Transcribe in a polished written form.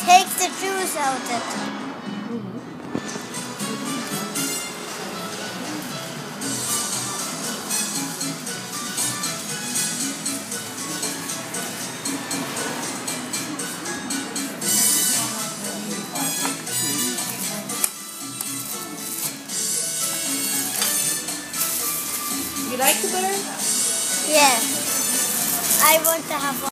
take the juice out of it. You like the butter? Yes. I want to have one.